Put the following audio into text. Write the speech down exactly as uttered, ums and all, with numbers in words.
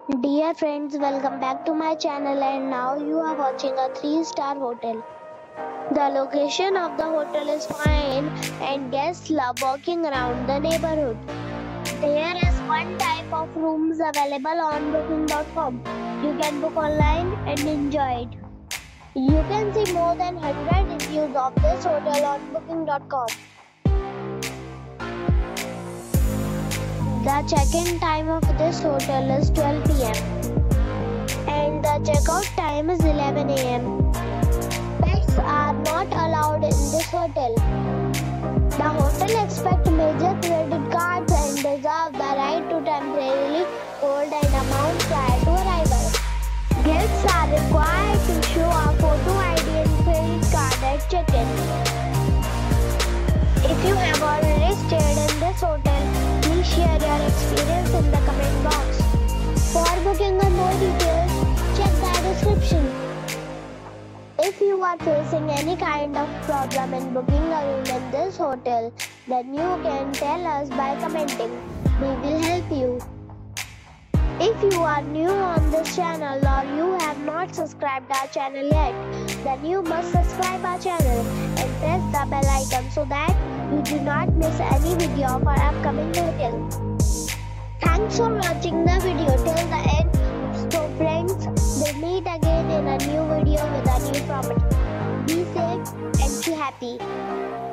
Dear friends, welcome back to my channel, and now you are watching a three star hotel. The location of the hotel is fine and guests love walking around the neighborhood. There is one type of rooms available on booking dot com. You can book online and enjoy it. You can see more than one hundred reviews of this hotel on booking dot com. The check-in time of this hotel is twelve p m and the check-out time is eleven a m Pets are not allowed in this hotel. The hotel accepts major credit cards and reserves the right to temporarily hold an amount prior to arrival. Guests are required to show a photo I D and credit card at check-in. If you have already stayed in this hotel, please share your experience in the comment box. For booking or more details, check the description. If you are facing any kind of problem in booking a room in this hotel, then you can tell us by commenting. We will help you. If you are new on this channel or you have not subscribed our channel yet, then you must subscribe our channel and press the bell icon so that you do not miss any video of our upcoming hotel. Thanks for watching the video till the end. So friends, we'll meet again in a new video with a new property. Be safe and be happy.